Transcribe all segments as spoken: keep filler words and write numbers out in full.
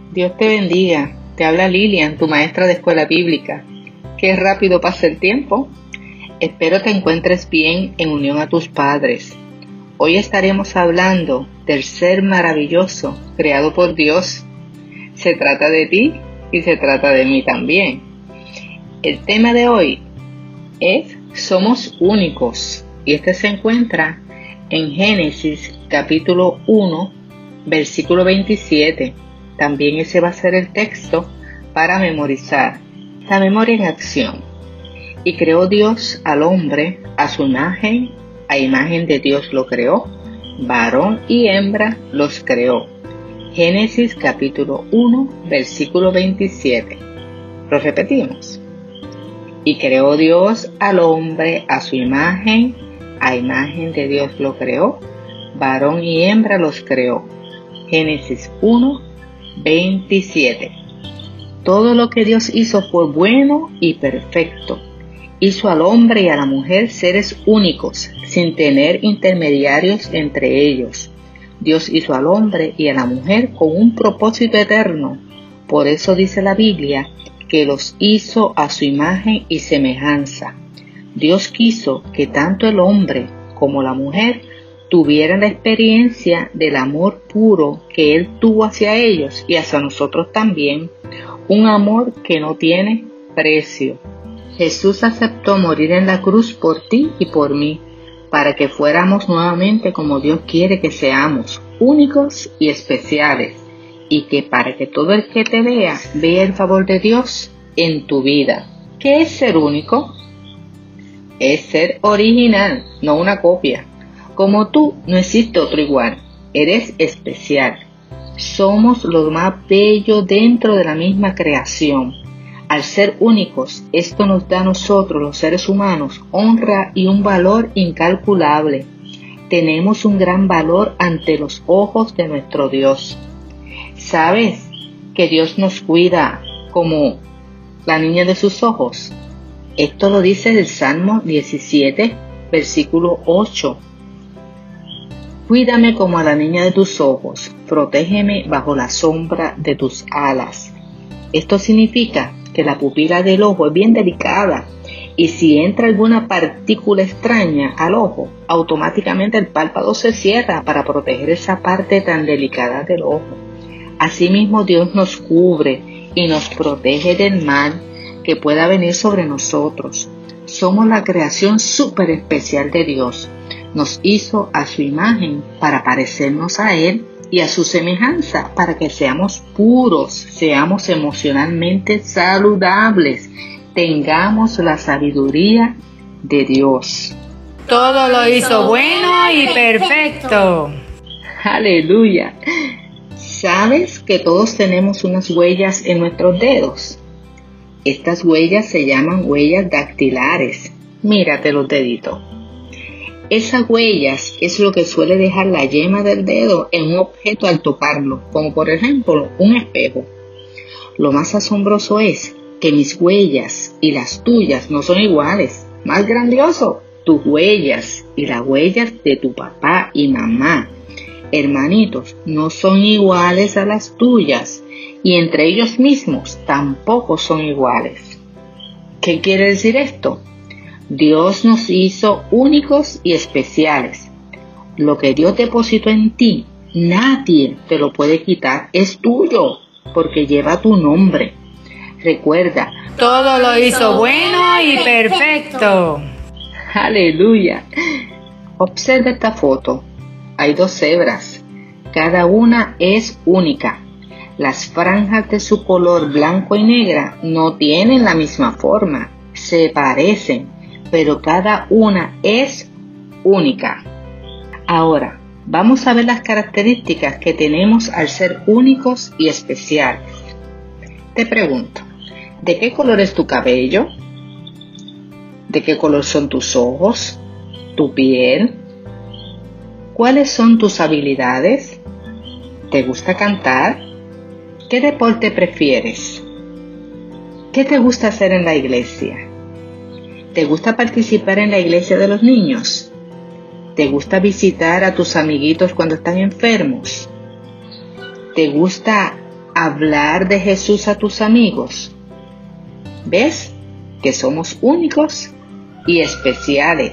Dios te bendiga. Te habla Lilian, tu maestra de escuela bíblica. Qué rápido pasa el tiempo. Espero te encuentres bien en unión a tus padres. Hoy estaremos hablando del ser maravilloso creado por Dios. Se trata de ti y se trata de mí también. El tema de hoy es Somos únicos, y este se encuentra en Génesis capítulo uno, versículo veintisiete. También ese va a ser el texto para memorizar. La memoria en acción. Y creó Dios al hombre a su imagen, a imagen de Dios lo creó, varón y hembra los creó. Génesis capítulo uno, versículo veintisiete. Lo repetimos. Y creó Dios al hombre a su imagen, a imagen de Dios lo creó, varón y hembra los creó. Génesis uno, veintisiete. Todo lo que Dios hizo fue bueno y perfecto. Hizo al hombre y a la mujer seres únicos, sin tener intermediarios entre ellos. Dios hizo al hombre y a la mujer con un propósito eterno. Por eso dice la Biblia que los hizo a su imagen y semejanza. Dios quiso que tanto el hombre como la mujer tuvieran la experiencia del amor puro que Él tuvo hacia ellos y hacia nosotros también, un amor que no tiene precio. Jesús aceptó morir en la cruz por ti y por mí, para que fuéramos nuevamente como Dios quiere que seamos, únicos y especiales, y que para que todo el que te vea, vea el favor de Dios en tu vida. ¿Qué es ser único? Es ser original, no una copia. Como tú, no existe otro igual. Eres especial. Somos lo más bello dentro de la misma creación. Al ser únicos, esto nos da a nosotros, los seres humanos, honra y un valor incalculable. Tenemos un gran valor ante los ojos de nuestro Dios. ¿Sabes que Dios nos cuida como la niña de sus ojos? Esto lo dice el Salmo diecisiete, versículo ocho. Cuídame como a la niña de tus ojos, protégeme bajo la sombra de tus alas. Esto significa que la pupila del ojo es bien delicada y si entra alguna partícula extraña al ojo, automáticamente el párpado se cierra para proteger esa parte tan delicada del ojo. Asimismo, Dios nos cubre y nos protege del mal que pueda venir sobre nosotros. Somos la creación súper especial de Dios. Nos hizo a su imagen para parecernos a Él y a su semejanza para que seamos puros, seamos emocionalmente saludables, tengamos la sabiduría de Dios. Todo lo hizo bueno y perfecto. Aleluya. ¿Sabes que todos tenemos unas huellas en nuestros dedos? Estas huellas se llaman huellas dactilares. Mírate los deditos. Esas huellas es lo que suele dejar la yema del dedo en un objeto al tocarlo, como por ejemplo un espejo. Lo más asombroso es que mis huellas y las tuyas no son iguales. Más grandioso, tus huellas y las huellas de tu papá y mamá, hermanitos, no son iguales a las tuyas y entre ellos mismos tampoco son iguales. ¿Qué quiere decir esto? Dios nos hizo únicos y especiales. Lo que Dios depositó en ti, nadie te lo puede quitar. Es tuyo, porque lleva tu nombre. Recuerda, todo lo hizo bueno y perfecto. Aleluya. Observa esta foto. Hay dos cebras. Cada una es única. Las franjas de su color blanco y negra no tienen la misma forma. Se parecen, pero cada una es única. Ahora, vamos a ver las características que tenemos al ser únicos y especiales. Te pregunto, ¿de qué color es tu cabello? ¿De qué color son tus ojos? ¿Tu piel? ¿Cuáles son tus habilidades? ¿Te gusta cantar? ¿Qué deporte prefieres? ¿Qué te gusta hacer en la iglesia? ¿Te gusta participar en la iglesia de los niños? ¿Te gusta visitar a tus amiguitos cuando están enfermos? ¿Te gusta hablar de Jesús a tus amigos? ¿Ves que somos únicos y especiales?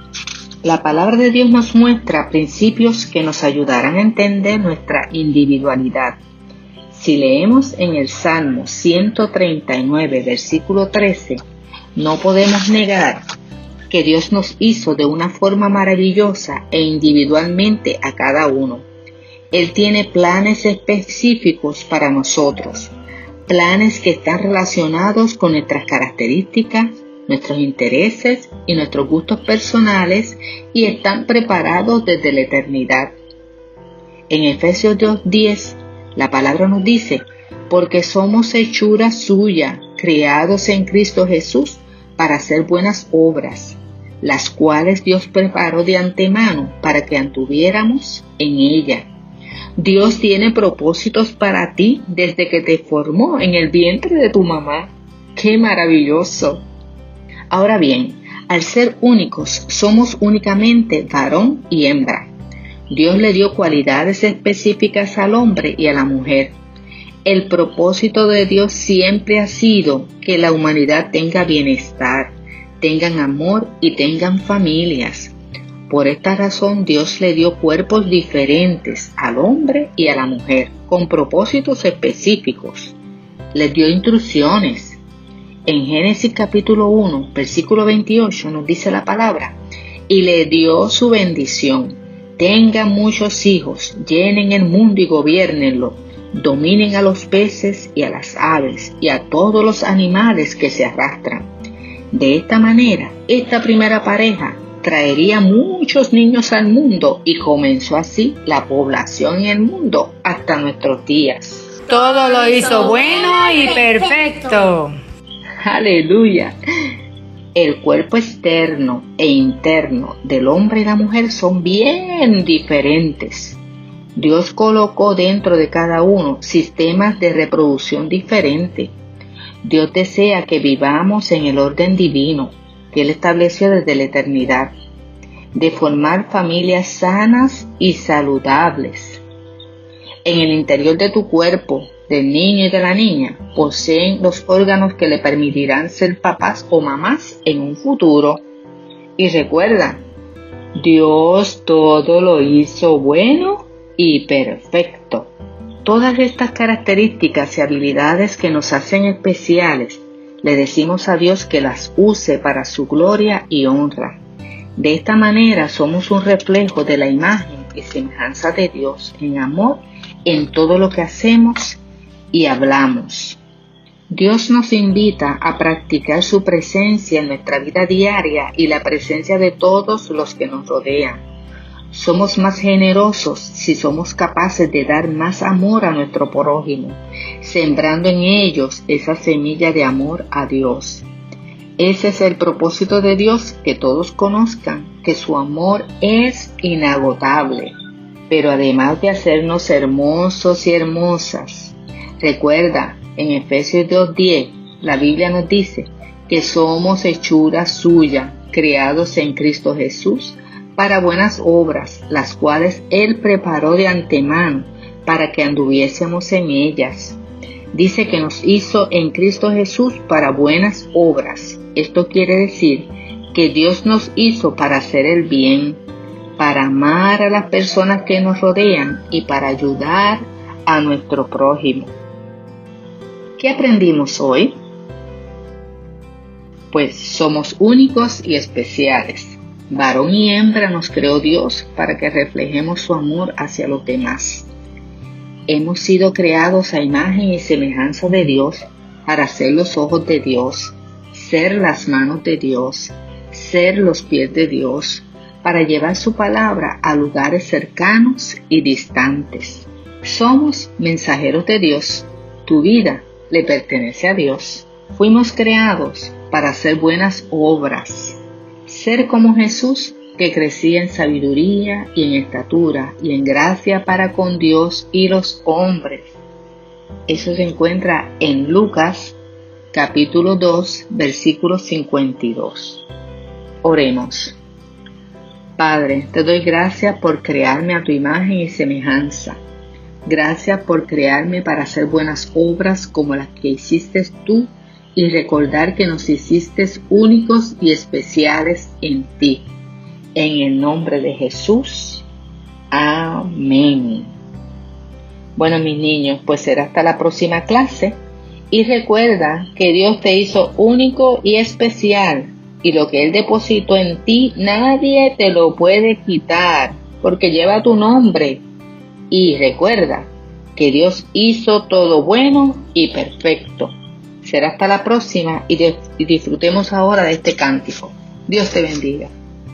La palabra de Dios nos muestra principios que nos ayudarán a entender nuestra individualidad. Si leemos en el Salmo ciento treinta y nueve, versículo trece, no podemos negar que Dios nos hizo de una forma maravillosa e individualmente a cada uno. Él tiene planes específicos para nosotros, planes que están relacionados con nuestras características, nuestros intereses y nuestros gustos personales y están preparados desde la eternidad. En Efesios dos diez, la palabra nos dice, porque somos hechura suya, creados en Cristo Jesús para hacer buenas obras, las cuales Dios preparó de antemano para que anduviéramos en ella. Dios tiene propósitos para ti desde que te formó en el vientre de tu mamá. ¡Qué maravilloso! Ahora bien, al ser únicos, somos únicamente varón y hembra. Dios le dio cualidades específicas al hombre y a la mujer. El propósito de Dios siempre ha sido que la humanidad tenga bienestar, tengan amor y tengan familias. Por esta razón Dios le dio cuerpos diferentes al hombre y a la mujer, con propósitos específicos. Les dio instrucciones. En Génesis capítulo uno, versículo veintiocho nos dice la palabra, y le dio su bendición. Tengan muchos hijos, llenen el mundo y gobiernenlo, dominen a los peces y a las aves y a todos los animales que se arrastran. De esta manera, esta primera pareja traería muchos niños al mundo y comenzó así la población en el mundo hasta nuestros días. Todo lo hizo bueno y perfecto. ¡Aleluya! El cuerpo externo e interno del hombre y la mujer son bien diferentes. Dios colocó dentro de cada uno sistemas de reproducción diferentes. Dios desea que vivamos en el orden divino que Él estableció desde la eternidad, de formar familias sanas y saludables. En el interior de tu cuerpo, del niño y de la niña, poseen los órganos que le permitirán ser papás o mamás en un futuro. Y recuerda, Dios todo lo hizo bueno y perfecto. Todas estas características y habilidades que nos hacen especiales, le decimos a Dios que las use para su gloria y honra. De esta manera somos un reflejo de la imagen y semejanza de Dios en amor en todo lo que hacemos y hablamos. Dios nos invita a practicar su presencia en nuestra vida diaria y la presencia de todos los que nos rodean. Somos más generosos si somos capaces de dar más amor a nuestro prójimo, sembrando en ellos esa semilla de amor a Dios. Ese es el propósito de Dios, que todos conozcan que su amor es inagotable. Pero además de hacernos hermosos y hermosas, recuerda, en Efesios dos diez, la Biblia nos dice que somos hechura suya, creados en Cristo Jesús, para buenas obras, las cuales Él preparó de antemano para que anduviésemos en ellas. Dice que nos hizo en Cristo Jesús para buenas obras. Esto quiere decir que Dios nos hizo para hacer el bien, para amar a las personas que nos rodean y para ayudar a nuestro prójimo. ¿Qué aprendimos hoy? Pues somos únicos y especiales. Varón y hembra nos creó Dios para que reflejemos su amor hacia los demás. Hemos sido creados a imagen y semejanza de Dios para ser los ojos de Dios, ser las manos de Dios, ser los pies de Dios, para llevar su palabra a lugares cercanos y distantes. Somos mensajeros de Dios. Tu vida le pertenece a Dios. Fuimos creados para hacer buenas obras. Ser como Jesús, que crecía en sabiduría y en estatura y en gracia para con Dios y los hombres. Eso se encuentra en Lucas capítulo dos, versículo cincuenta y dos. Oremos. Padre, te doy gracias por crearme a tu imagen y semejanza, Gracias por crearme para hacer buenas obras como las que hiciste tú y recordar que nos hiciste únicos y especiales en ti. En el nombre de Jesús. Amén. Bueno, mis niños, pues será hasta la próxima clase. Y recuerda que Dios te hizo único y especial. Y lo que Él depositó en ti, nadie te lo puede quitar, porque lleva tu nombre. Y recuerda que Dios hizo todo bueno y perfecto. Será hasta la próxima y, de, y disfrutemos ahora de este cántico. Dios te bendiga.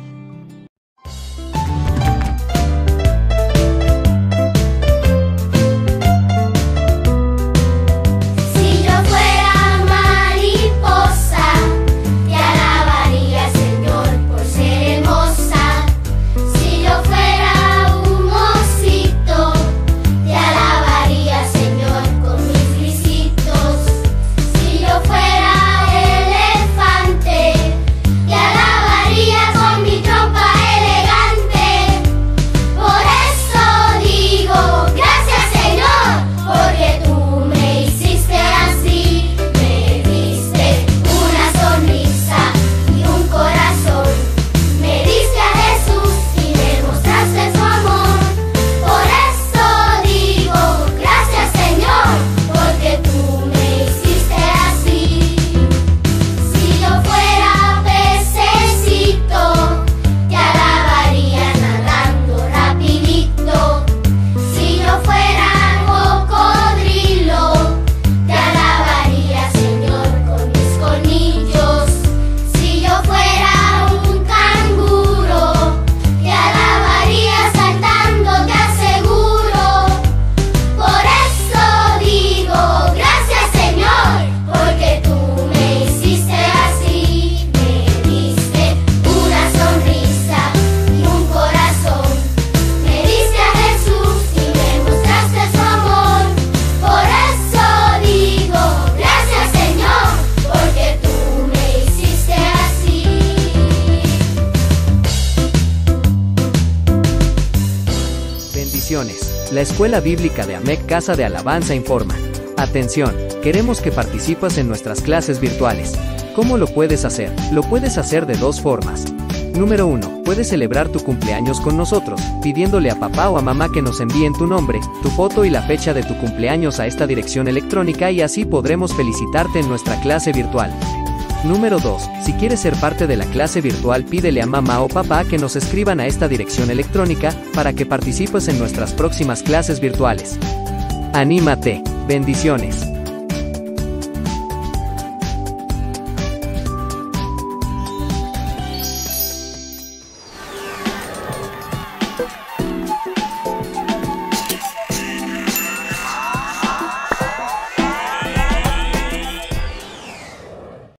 La Escuela Bíblica de AMEC Casa de Alabanza informa. Atención, queremos que participes en nuestras clases virtuales. ¿Cómo lo puedes hacer? Lo puedes hacer de dos formas. Número uno, puedes celebrar tu cumpleaños con nosotros, pidiéndole a papá o a mamá que nos envíen tu nombre, tu foto y la fecha de tu cumpleaños a esta dirección electrónica y así podremos felicitarte en nuestra clase virtual. Número dos. Si quieres ser parte de la clase virtual, pídele a mamá o papá que nos escriban a esta dirección electrónica, para que participes en nuestras próximas clases virtuales. ¡Anímate! ¡Bendiciones!